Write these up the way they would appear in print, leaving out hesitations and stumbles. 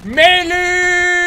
¡Mili!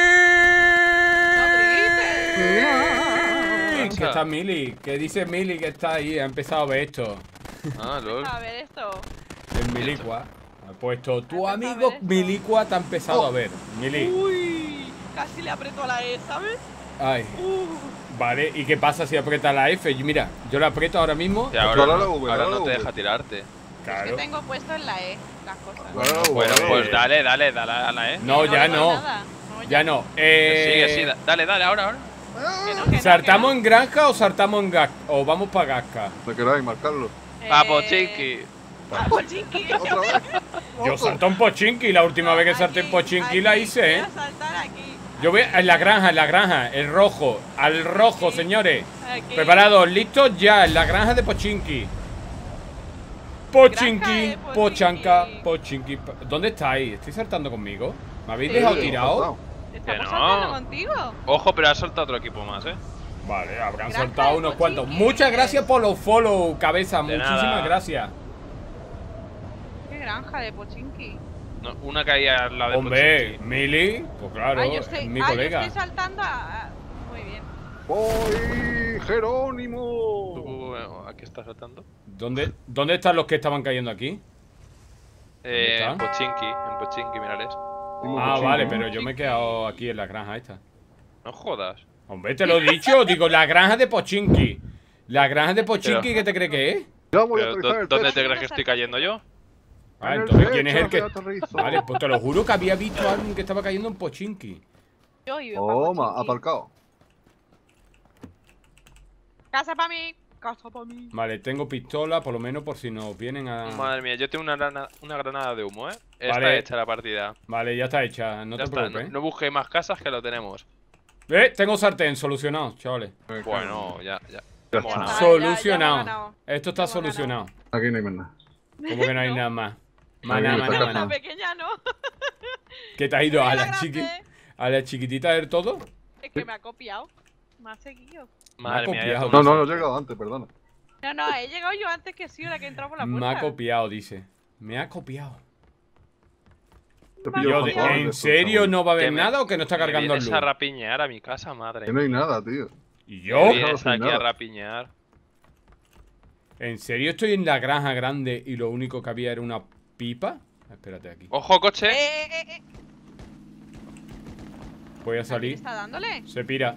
¿Qué ¿Qué está Mili? ¿Qué dice Mili que está ahí? Ha empezado a ver esto. Ah, lol. A ver esto. El Milicua. Ha puesto tu empezado a amigo ver esto. Milicua te ha empezado a ver. Mili. Uy, casi le aprieto a la E, ¿sabes? Ay. Vale, ¿y qué pasa si aprieta la F? Mira, yo la aprieto ahora mismo. Y ahora, Dale a la no, V, ahora dale a no la te V. deja tirarte. Es Claro. que tengo puesto en la E las cosas. Bueno, Vale. pues dale a la E. No, Que ya le doy no. nada. Ya no. Sigue, sí, dale, ahora. Que no, que no, ¿Saltamos que en granja o saltamos en gas? O vamos para Gasca. ¿Me queráis marcarlo? no. Papo chiqui. Papo chiqui. ¿Otra vez? Yo salto en Pochinki. La última vez que salté en Pochinki la hice, Voy ¿eh? a saltar aquí. Yo voy en la granja. El rojo. Al rojo, señores. Aquí. Preparados, listos ya. En la granja de Pochinki. Pochinki, Granja de Pochanca, Pochinki. Pochinki. ¿Dónde estáis? ¿Estáis saltando conmigo? ¿Me habéis Sí. dejado Sí, tirado? Estamos no. saltando contigo. Ojo, pero has soltado otro equipo más, Vale, habrán Granja soltado de unos cuantos. Pochinki. Muchas gracias por los follow, cabeza. De Muchísimas nada. gracias. Qué granja de Pochinki. No, una caía al lado de Hombre, Pochinki. Mili, pues claro, yo es mi colega. Yo estoy saltando a... Muy bien. ¡Voy, Jerónimo! ¿Tú a qué estás saltando? ¿Dónde están los que estaban cayendo aquí? está? En Pochinki, mirales. Ah, vale, pero yo me he quedado aquí en la granja esta. No jodas. Hombre, te lo he dicho, digo, la granja de Pochinki. La granja de Pochinki, ¿qué te crees que es? Ya voy a Pero, aterrizar el ¿dónde techo. te crees que estoy cayendo yo? Ah, En el entonces, ¿quién es techo el que...? que aterrizo. Vale, pues te lo juro que había visto a alguien que estaba cayendo en Pochinki. Yo iba pa' Toma, Pochinki. aparcado. Casa para mí. Casa para mí. Vale, tengo pistola, por lo menos por si nos vienen a... Madre mía, yo tengo una granada de humo, Está Vale. hecha la partida. Vale, ya está hecha, no Ya te está, preocupes. no busquéis más casas que lo tenemos. Tengo sartén, solucionado, chavales. Bueno, ya. Ya Hemos está. ganado. ya Solucionado. hemos ganado. Esto está Ya hemos solucionado. Aquí no hay más nada. Como que no hay No. nada más. Ahí Maná, está, maná, casa. La maná. pequeña no. ¿Qué te ha ido Mira a la la grande. a la chiquitita del todo? Es que me ha copiado. Me ha seguido. Madre mía, copiado. ya No, tú no he llegado antes, perdona. No, he llegado yo antes que sí, la que entró por la Me puerta. ha copiado, dice. Me ha copiado. Te Me ha pillo Yo, con copiado. todo ¿en esto, serio chaval. no va a haber Que me- nada o que no está que me cargando el vienes luz? a rapiñar a mi casa, madre. Que no hay nada, tío. ¿Y Me yo? Bien. vienes sin aquí nada. a rapiñar. ¿En serio estoy en la granja grande y lo único que había era una pipa? Espérate aquí. ¡Ojo, coche! Voy a ¿A quién salir. está dándole? Se pira.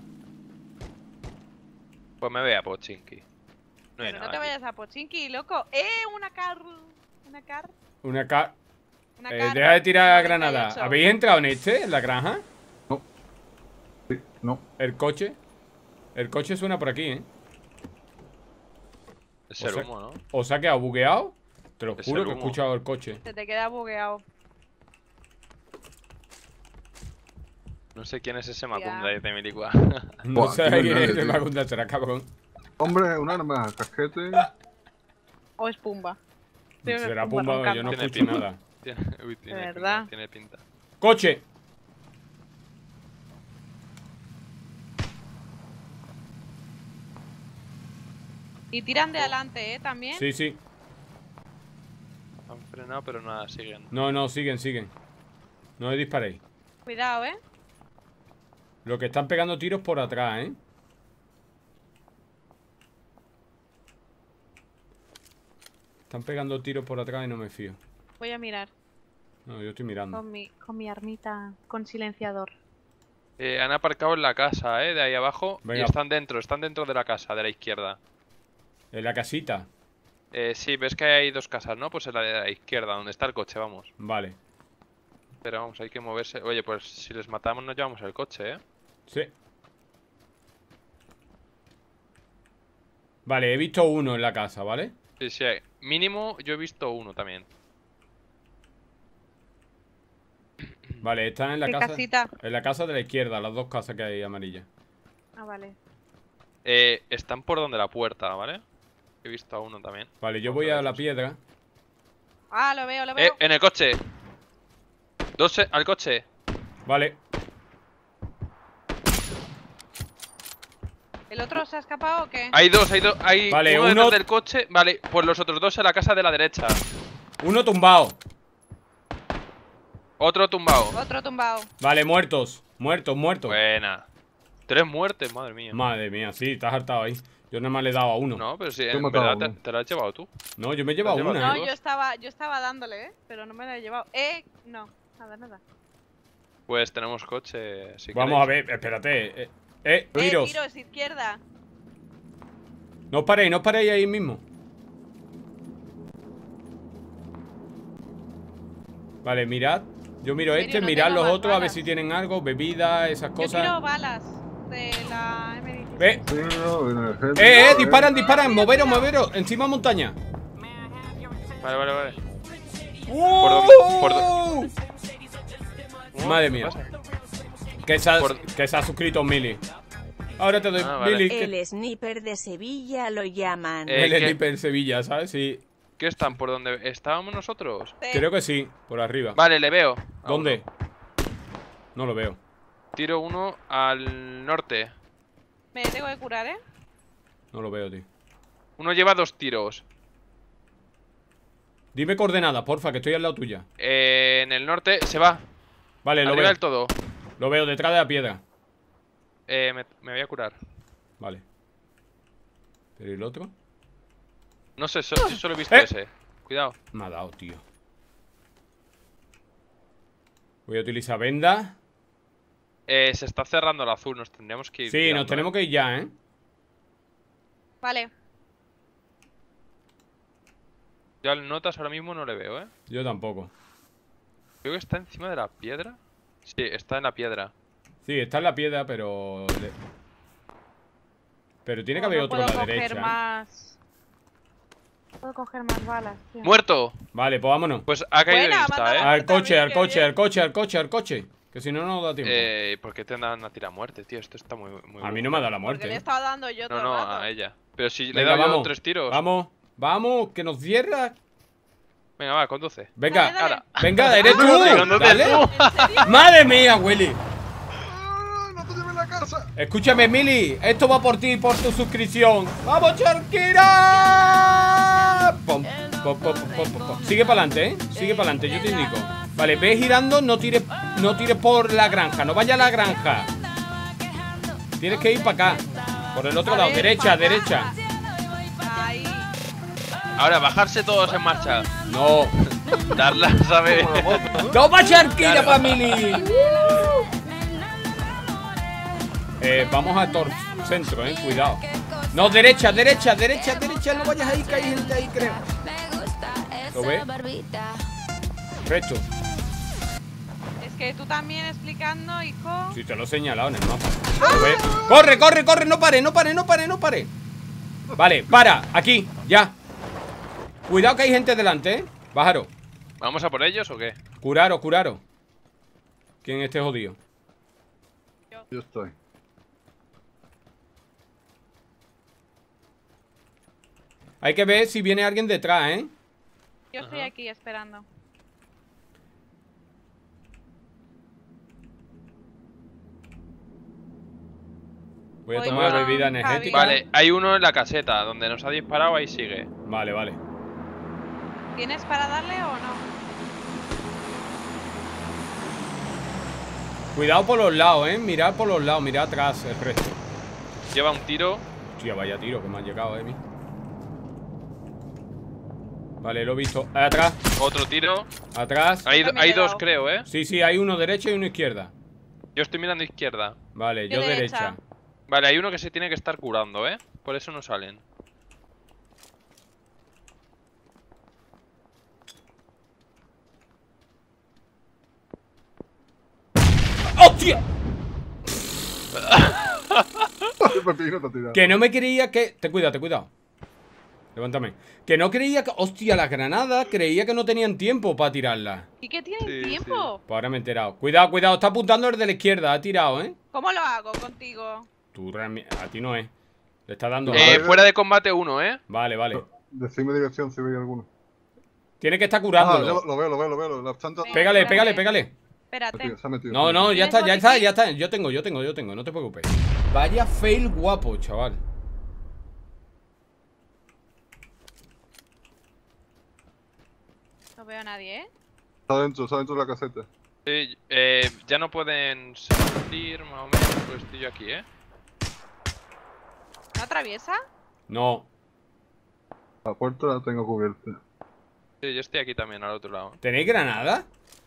Pues me ve a Pochinki. No hay Pero nada. no te aquí. vayas a Pochinki, loco. Una car. Una car. Una ca... Una car. deja de tirar granada. 98. ¿Habéis entrado en este? ¿En la granja? Sí, no. ¿El coche? El coche suena por aquí, ¿eh? Es el O sea- humo, ¿no? ¿Os ha quedado bugueado? Te lo Es juro el que he humo. escuchado el coche. Se te queda bugueado. No sé quién es ese Macunda, Ya. dice Milicua. No Buah, sé qué quién verdad, es el tío. Macunda, será cabrón. Hombre, un arma, casquete. O es Pumba. Tiene Será Pumba Pumba, yo no Tiene escucho pinta. nada. Uy, tiene ¿De pinta, verdad? tiene pinta. ¡Coche! Y tiran de adelante, también. Sí, sí. Han frenado, pero nada, siguen. No, siguen, siguen. No le disparéis. Cuidado, Lo que están pegando tiros por atrás, ¿eh? Están pegando tiros por atrás y no me fío. Voy a mirar No, yo estoy mirando. con mi armita con silenciador. Han aparcado en la casa, de ahí abajo. Venga. Y están dentro de la casa, de la izquierda. En la casita. Sí, ves que hay dos casas, ¿no? Pues en la de la izquierda, donde está el coche, vamos. Vale. Pero vamos, hay que moverse. Oye, pues si les matamos nos llevamos el coche, Sí. Vale, he visto uno en la casa, ¿vale? Sí, sí, mínimo yo he visto uno también. Vale, están en la ¿Qué casa. casita? En la casa de la izquierda, las dos casas que hay amarillas. Ah, vale. Están por donde la puerta, ¿vale? He visto a uno también. Vale, yo voy a la piedra. Ah, lo veo, lo veo. En el coche. Al coche. Vale. ¿El otro se ha escapado o qué? Hay dos, hay Vale, uno uno- detrás del coche. Vale, pues los otros dos en la casa de la derecha. Uno tumbado. Otro tumbado. Otro tumbado. Vale, muertos. Muertos. Buena. 3 muertes, madre mía. Madre mía, sí, te has hartado ahí. Yo nada más le he dado a uno. No, pero si he en matado verdad a uno. te la has llevado tú. No, yo me he llevado Te has una, llevado No, ¿eh? yo estaba dándole, pero no me la he llevado. No. Nada. Pues tenemos coche. Si Vamos a queréis. ver, espérate. Tiros. Tiros, izquierda. No os paréis ahí mismo. Vale, mirad. Yo miro ¿En este, serio? No mirad tengo los más otros a ver balas. si tienen algo, bebida, esas Yo cosas. quiero balas de la M16. Ve. Tiro, energético. Disparan, moveros, encima montaña. Vale. ¡Uh! Madre mía. ¿Qué pasa? Que se ha suscrito Mili. Ahora te doy, Ah, vale. Mili. El sniper de Sevilla lo llaman. El ¿qué- sniper en Sevilla, ¿sabes? Sí, ¿Qué están? ¿Por donde estábamos nosotros? Sí. creo que sí, por arriba. Vale, le veo. A ¿Dónde? uno. No lo veo. Tiro uno al norte. Me tengo que curar, ¿eh? No lo veo, tío. Uno lleva 2 tiros. Dime coordenadas, porfa, que estoy al lado tuya. En el norte se va. Vale, lo Arriba veo. del todo. Lo veo, detrás de la piedra. Me voy a curar. Vale. ¿Pero y el otro? No sé, yo solo he visto ¡Eh! ese. Cuidado. Me ha dado, tío. Voy a utilizar venda. Se está cerrando el azul, nos tendríamos que ir. Sí, tirando, nos tenemos que ir ya, ¿eh? Vale. Yo al notas ahora mismo no le veo, ¿eh? Yo tampoco. Creo que está encima de la piedra. Sí, está en la piedra. Sí, está en la piedra, pero... Pero tiene que haber No otro puedo a la coger derecha. más. Puedo coger más balas, tío. ¡Muerto! Vale, pues vámonos. Pues ha caído Buena, de vista, mátalo. ¿eh? Al coche, al Qué coche, bien. al coche, al coche, al coche. Que si no, no nos da tiempo. ¿Por qué te dan a tirar a muerte, tío? Esto está muy A mí no me ha dado la Porque muerte. le he ¿eh? estado dando yo todo No, el rato. a ella. Pero si le he Venga, dado yo vamos. 3 tiros. Vamos, que nos cierra. Venga, va, conduce. Venga, Dale, dale. Ahora. venga, eres tú. Conduce Dale. tú. ¿En serio? Madre mía, Willy. ¡Ah, no te lleves la casa! Escúchame, Mili. Esto va por ti y por tu suscripción. ¡Vamos, Charquira! Pom, pom, pom, pom, pom, pom. Sigue para adelante, ¿eh? Sigue para adelante, yo te indico. Vale, ve girando, no tires por la granja. No vaya a la granja. Tienes que ir para acá. Por el otro A lado, ver, derecha, papá. derecha. Ahí. Ahora, bajarse todos en marcha. No. Darla, ¿sabes? Como la moto, ¿no? ¡Toma, Charquira, Claro. para Mili! Vamos a centro, cuidado. No, derecha, derecha, derecha, derecha. No vayas ahí, que hay gente ahí, creo. ¿Lo ves? Recto. Es que tú también explicando, hijo. Si te lo he señalado en el mapa. ¿Lo ves? ¡Corre, corre, corre! No pare, no pare, no pare, no pare. Vale, para, aquí, ya. Cuidado que hay gente delante, ¿eh? Bájaro. ¿Vamos a por ellos o qué? Curaros, curaros. ¿Quién esté jodido? Yo estoy. Hay que ver si viene alguien detrás, ¿eh? Yo estoy Ajá. aquí esperando. Voy a Voy tomar con bebida Javi. energética. Vale, hay uno en la caseta donde nos ha disparado, ahí sigue. Vale, vale. ¿Tienes para darle o no? Cuidado por los lados, mirad por los lados, mirad atrás el resto. Lleva un tiro. Hostia, vaya tiro que me han llegado, mí. Vale, lo he visto. Atrás, Otro tiro. atrás. Hay, También hay le he dos, dado. creo, ¿eh? Sí, sí, hay uno derecha y uno izquierda. Yo estoy mirando izquierda. Vale, Yo yo derecha. derecha. Vale, hay uno que se tiene que estar curando, ¿eh? Por eso no salen. ¡Hostia! ¡Qué pepino te ha tirado! Que no me creía que... Ten cuidado, ten cuidado. Levántame. Que no creía que... Hostia, las granadas creía que no tenían tiempo para tirarlas. ¿Y qué tienen Sí, tiempo? Pues ahora me he enterado. Cuidado, cuidado, está apuntando el de la izquierda. Ha tirado, ¿eh? ¿Cómo lo hago contigo? Tú realmente... A ti no es. Le está dando... Fuera de combate uno, ¿eh? Vale, vale. Decidme dirección si veis alguno. Tiene que estar Ah, curándolo. yo lo veo, lo veo, lo veo. La chanta... Venga. Pégale, pégale, pégale. Espérate. Se ha metido. No, no, ya ¿Tienes está, ya está, botiquín? ya está. Yo tengo, no te preocupes. Vaya fail guapo, chaval. No veo a nadie, ¿eh? Está dentro de la caseta. Sí, ya no pueden salir más o menos, pues estoy yo aquí, ¿No atraviesa? No. La puerta la tengo cubierta. Sí, yo estoy aquí también, al otro lado. ¿Tenéis granada?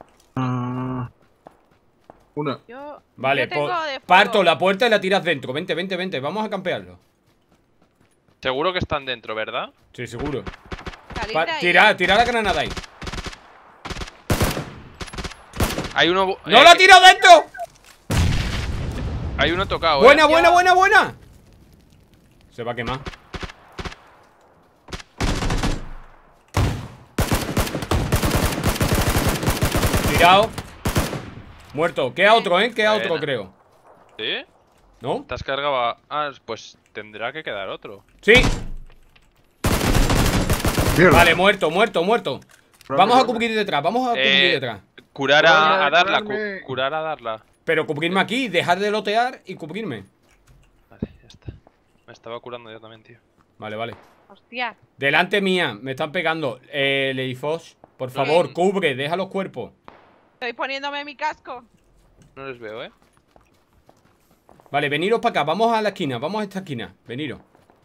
Una. Vale, yo tengo de fuego. parto la puerta y la tiras dentro. Vente, vente, vente. Vamos a campearlo. Seguro que están dentro, ¿verdad? Sí, seguro. Salid de ahí. Tira la granada ahí. Hay uno... ¡No la ha tirado dentro! Hay uno tocado, Buena, buena, buena, buena. Se va a quemar. Tirado. Muerto. Queda otro, queda Buena. otro, creo. ¿Sí? ¿No? ¿Te has cargado a... Ah, pues tendrá que quedar otro. Sí. Mierda. Vale, muerto, muerto, muerto. Vamos a cubrir detrás, vamos a cubrir detrás. Curar Curarme, a darla, curarme. curar a darla. Pero cubrirme aquí, dejar de lotear y cubrirme. Vale, ya está. Me estaba curando yo también, tío. Vale, vale. Hostia. Delante mía, me están pegando. Leifosh, por favor, cubre, deja los cuerpos. Estoy poniéndome mi casco. No les veo, Vale, veniros para acá, vamos a la esquina, vamos a esta esquina. Veniros.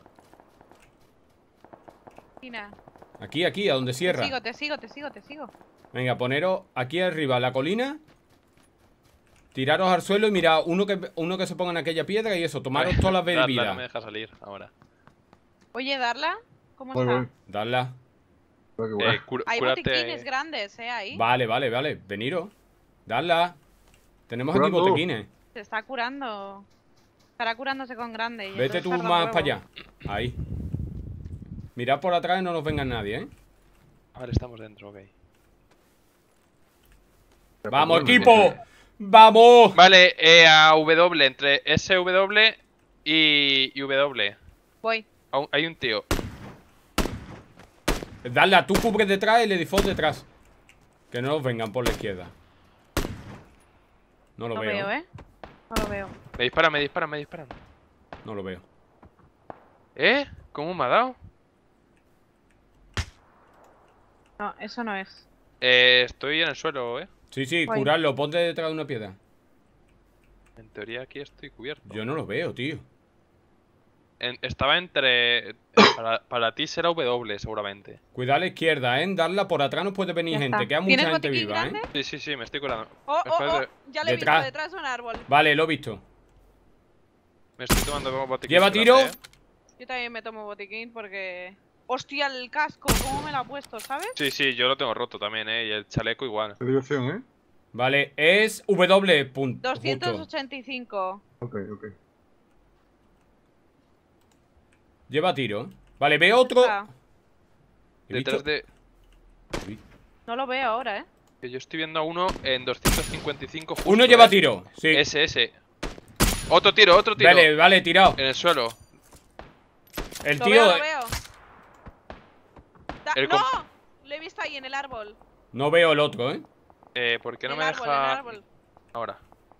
Tina. Aquí, aquí, a donde cierra. Te sigo. Venga, poneros aquí arriba, a la colina. Tiraros al suelo y mirad, uno que se ponga en aquella piedra y eso, tomaros todas las Darla bebidas. no me deja salir ahora. Oye, ¿darla? ¿Cómo Voy, está? voy. Dadla. Voy, que voy. Hay Cúrate. botiquines grandes, ahí. Vale, vale, vale, veniros. Dadla. Tenemos aquí Curando. botequines. Se está curando. Estará curándose con grande. y Vete entonces tú tarda un más huevo. para allá. Ahí. Mirad por atrás y no nos venga nadie, Vale, estamos dentro, ok. ¡Vamos, Bueno, equipo! ¡Vamos! Vale, a W, entre SW y W. Voy. Hay un tío. Dadla, tú cubres detrás y le default detrás. Que no nos vengan por la izquierda. No lo No veo. veo, No lo veo. Me disparan. No lo veo. ¿Cómo me ha dado? No, eso no es. Estoy en el suelo, Sí, sí, Voy. curarlo, ponte detrás de una piedra. En teoría aquí estoy cubierto. Yo no lo veo, tío. Estaba entre... para ti será W, seguramente. Cuidado a la izquierda, Darla, por atrás nos puede venir Ya gente. está. Queda mucha ¿Tienes gente botiquín viva, grande? Sí, me estoy curando. Oh, Espérate, ya le he visto Detrás. detrás de un árbol. Vale, lo he visto. me estoy tomando botiquín. ¿Lleva tiro? Yo también me tomo botiquín porque... Hostia, el casco, ¿cómo me lo ha puesto, sabes? Sí, yo lo tengo roto también, y el chaleco igual. Qué diversión, Vale, es W. Punto, justo. 285. Ok. Lleva tiro. Vale, veo otro. Está. He Detrás visto- de... No lo veo ahora, Que yo estoy viendo a uno en 255 justo. Uno lleva tiro. Sí. Ese. Otro tiro. Vale, vale, tirado. En el suelo. El Lo tío. veo, lo veo. El ¡No! com- Lo he visto ahí en el árbol. No veo el otro, ¿Por qué no En me el árbol, deja...? en el árbol. Ahora.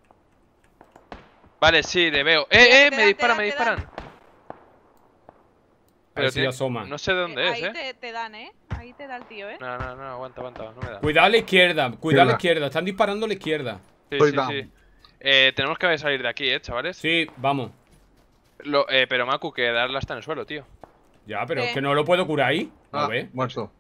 Vale, sí, le veo. Te Me dan, disparan, te me dan, te disparan. A ver si asoma. No sé de dónde es, Ahí te dan, Ahí te da el tío, No, aguanta, no me da. Cuidado a la izquierda. Cuidado a la Izquierda. izquierda. Están disparando a la izquierda. Sí, Estoy sí, down. sí. Tenemos que salir de aquí, chavales. Sí, vamos. Pero Maku, que darla está en el suelo, tío. Ya, pero es ¿Qué? que no lo puedo curar ahí. A ver. Muerto.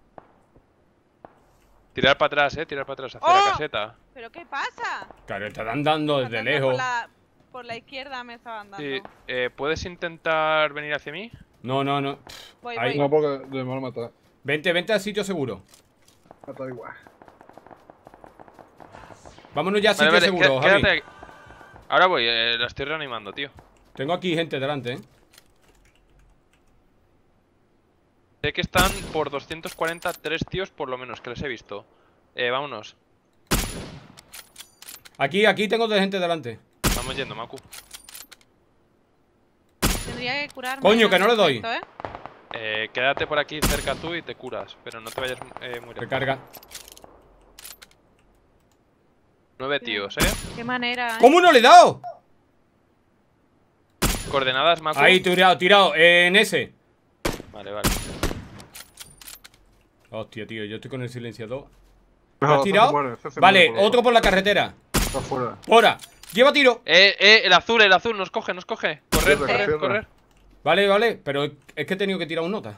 Tirar para atrás, hacia ¡Oh! la caseta. ¿Pero qué pasa? Claro, están dando desde Andando lejos. Por la izquierda me estaban dando. Sí, ¿puedes intentar venir hacia mí? No. Voy, Ahí. voy. No, porque le van a matar. Vente al sitio seguro. Matar igual. Vámonos ya al sitio Vale, seguro, Javi. quédate aquí. Ahora voy, la estoy reanimando, tío. Tengo aquí gente delante, Sé que están por 243 tíos por lo menos, que les he visto. Vámonos. Aquí tengo de gente delante. Estamos yendo, Maku. Tendría que curarme. Coño, que no le doy. Perfecto, Quédate por aquí cerca tú y te curas, pero no te vayas muy lejos. Recarga. 9 tíos, Qué manera, ¿Cómo no le he dado? Coordenadas, Maku. Ahí, tirado. En ese. Vale. Hostia, tío, yo estoy con el silenciador. ¿Me has tirado? Vale, otro por la carretera. Está fuera. ¡Hora! ¡Lleva tiro! El azul, nos coge. Correr, Izquierda. correr. Vale, pero es que he tenido que tirar un nota.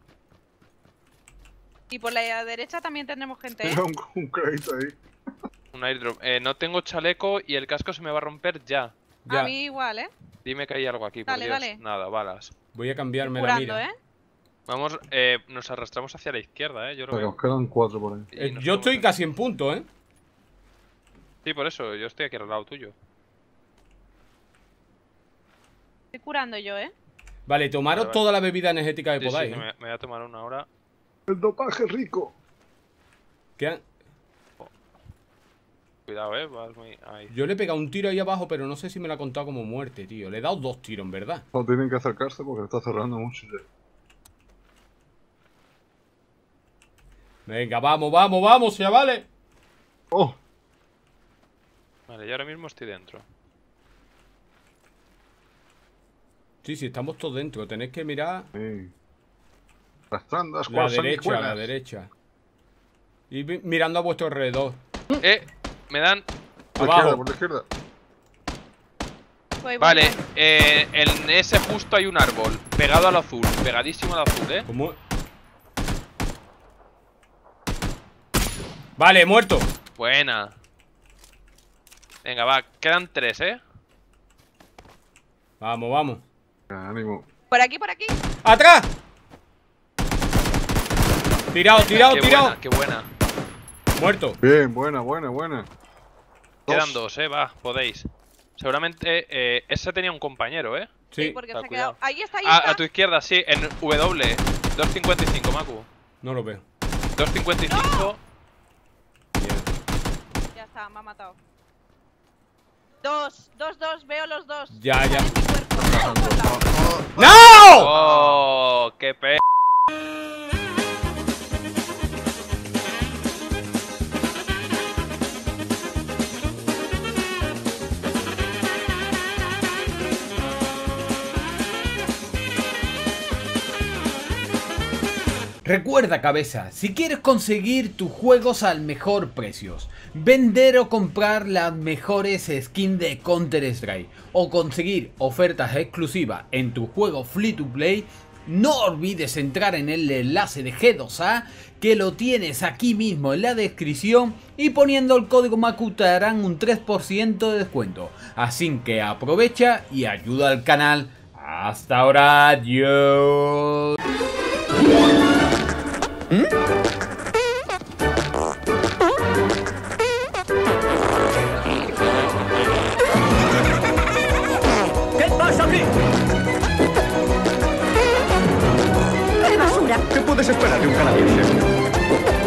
Y por la derecha también tendremos gente, ¿eh? Era un crédito ahí. Un airdrop. No tengo chaleco y el casco se me va a romper ya. Ya. A mí igual, ¿eh? Dime que hay algo aquí, por Dale, Dios. dale. Nada, balas. Voy a cambiarme la Curando, mira. ¿eh? Vamos, nos arrastramos hacia la izquierda, yo lo Pero veo. nos quedan 4 por ahí. Y Yo nos podemos estoy ir. casi en punto, ¿eh? Sí, por eso, yo estoy aquí al lado tuyo. Estoy curando yo, ¿eh? Vale, tomaros Vale. toda la bebida energética que Sí, sí, podáis. me voy a tomar una hora. El dopaje rico. Quedan- Cuidado, vas muy... Ahí. Yo le he pegado un tiro ahí abajo, pero no sé si me lo ha contado como muerte, tío. Le he dado 2 tiros, en verdad. No tienen que acercarse porque está cerrando mucho. Venga, vamos, chavales. ¡Oh! Vale, yo ahora mismo estoy dentro. Sí, estamos todos dentro. Tenéis que mirar Sí. Las trandas, la ¿cuáles son derecha, buenas? la derecha. Y mirando a vuestro alrededor. Me dan... Por la Abajo. izquierda, por la izquierda. Voy, Vale, voy. en ese justo hay un árbol. Pegado al azul, pegadísimo al azul, ¿Cómo? Vale, muerto. Buena. Venga, va, quedan 3, Vamos. Ánimo. Por aquí, por aquí. ¡Atrás! Tirado. Qué buena. Muerto. Bien, buena. Quedan 2, va, podéis. Seguramente ese tenía un compañero, Sí, Porque Está, se ha cuidado. quedado. Ahí está. A tu izquierda, sí, en W. 255, Maku. no lo veo. 255. Ya está, me ha matado. Dos, veo los dos. Ya. Están en mi cuerpo. Por lado. ¡No! ¡Oh! ¡Qué pe... Recuerda, cabeza, si quieres conseguir tus juegos al mejor precios, vender o comprar las mejores skins de Counter-Strike o conseguir ofertas exclusivas en tu juego free to play, no olvides entrar en el enlace de G2A que lo tienes aquí mismo en la descripción y poniendo el código MAKU te darán un 3% de descuento. Así que aprovecha y ayuda al canal. Hasta ahora, adiós. ¿Qué puedes esperar de un canadiense?